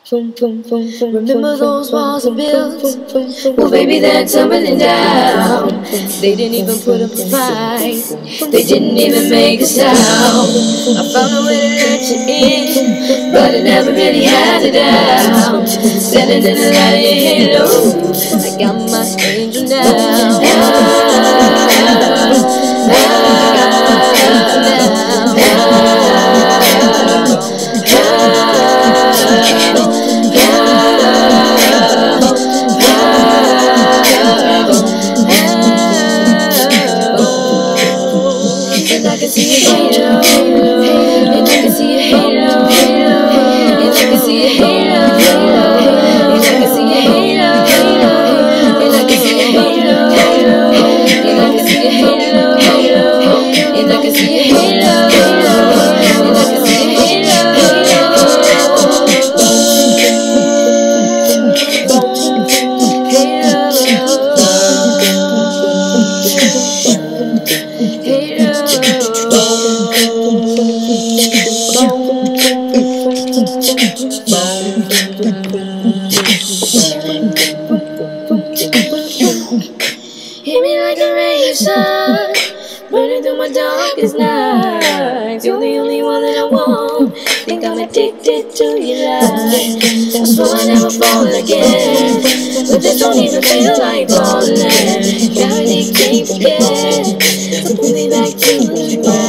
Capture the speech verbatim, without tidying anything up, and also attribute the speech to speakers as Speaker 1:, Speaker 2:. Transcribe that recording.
Speaker 1: Remember those walls I built? Well, baby, they're tumbling down. They didn't even put up a fight. They didn't even make a sound. I found a way to let you in, but I never really had it out. Standing in the light of your halo, I got my angel now. And I can see your halo, and I can see your halo, and I can see your halo, and I can see your halo, and I can see your halo, and I can see your halo, and I can see your halo, and I can see your halo. Hit me like a ray of sun, burning through my darkest nights. You're the only one that I want. Think I'm addicted to your light. I swear I'll never fall again, but this don't even feel like falling. Gravity can't forget, so pull me back to the ground.